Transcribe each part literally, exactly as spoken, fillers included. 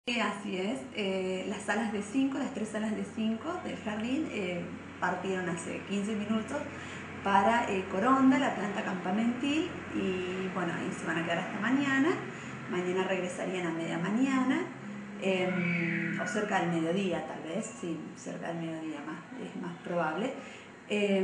Así es, eh, las salas de cinco, las tres salas de cinco del jardín eh, partieron hace quince minutos para eh, Coronda, la planta campamentil, y bueno, ahí se van a quedar hasta mañana. Mañana regresarían a media mañana, eh, o cerca del mediodía tal vez, sí, cerca del mediodía más, es más probable. Eh,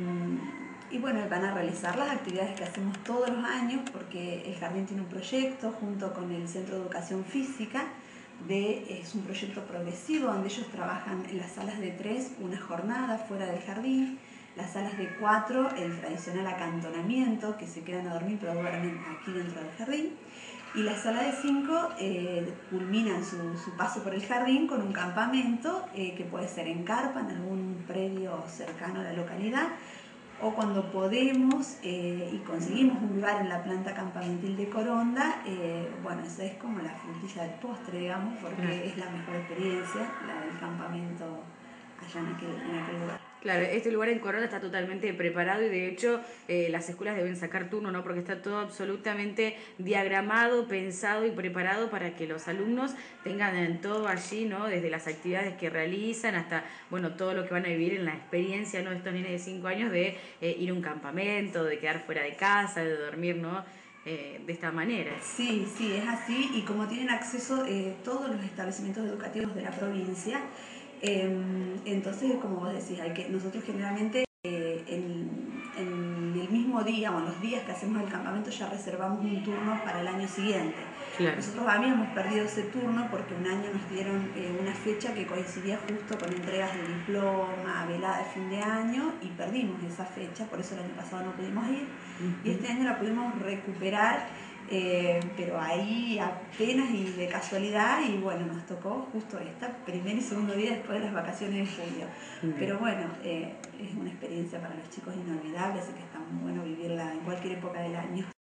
y bueno, van a realizar las actividades que hacemos todos los años, porque el jardín tiene un proyecto junto con el Centro de Educación Física. De, es un proyecto progresivo donde ellos trabajan en las salas de tres una jornada fuera del jardín, las salas de cuatro el tradicional acantonamiento, que se quedan a dormir pero duermen aquí dentro del jardín, y la sala de cinco eh, culminan su, su paso por el jardín con un campamento eh, que puede ser en carpa, en algún predio cercano a la localidad, o cuando podemos eh, y conseguimos un lugar en la planta campamentil de Coronda, eh, bueno, esa es como la frutilla del postre, digamos, porque claro, es la mejor experiencia, la del campamento allá en aquel, en aquel lugar. Claro, este lugar en Coronda está totalmente preparado y de hecho eh, las escuelas deben sacar turno, ¿no? Porque está todo absolutamente diagramado, pensado y preparado para que los alumnos tengan todo allí, ¿no? Desde las actividades que realizan hasta, bueno, todo lo que van a vivir en la experiencia, ¿no? Estos nenes de cinco años de eh, ir a un campamento, de quedar fuera de casa, de dormir, ¿no? Eh, de esta manera. Sí, sí, es así, y como tienen acceso eh, todos los establecimientos educativos de la provincia, eh, entonces, como vos decís, hay que, nosotros generalmente eh, en, en el mismo día o en los días que hacemos el campamento ya reservamos un turno para el año siguiente. Claro. Nosotros habíamos perdido ese turno porque un año nos dieron eh, una fecha que coincidía justo con entregas de diploma, velada de fin de año, y perdimos esa fecha, por eso el año pasado no pudimos ir, uh-huh. Y este año la pudimos recuperar, eh, pero ahí apenas y de casualidad, y bueno, nos tocó justo esta, primer y segundo día después de las vacaciones de julio. Uh-huh. Pero bueno, eh, es una experiencia para los chicos inolvidable, así que está muy bueno vivirla en cualquier época del año.